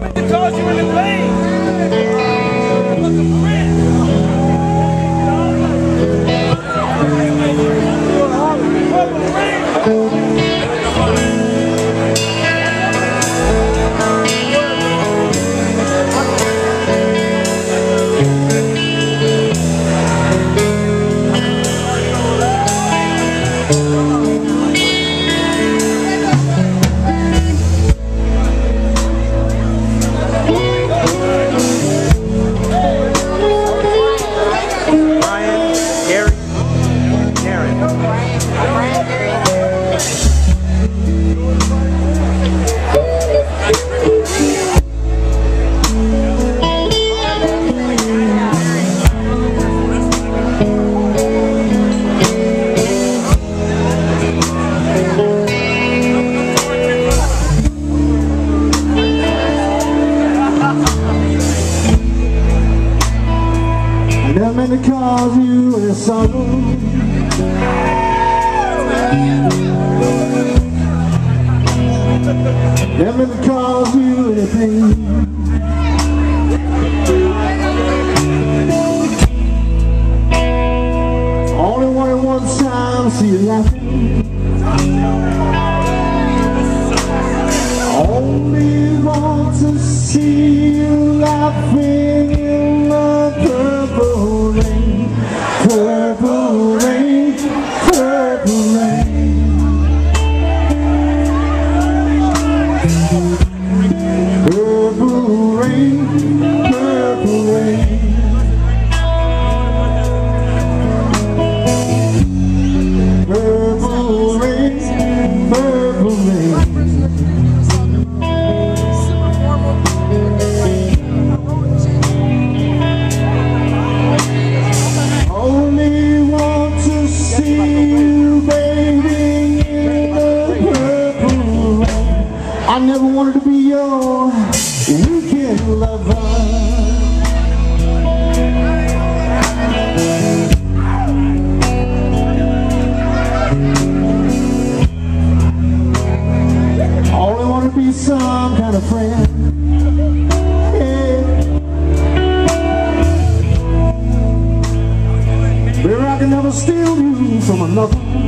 Because you in the vein. Never meant to cause you any sorrow. Never meant to cause you any pain. Only wanted one time to see you laughing. Only want to see you laughing in the purple rain, purple rain, purple rain. Purple rain, purple rain. Purple rain, purple rain. I never wanted to be your weekend lover. Only wanted to be some kind of friend. Yeah. Baby, I can never steal you from another.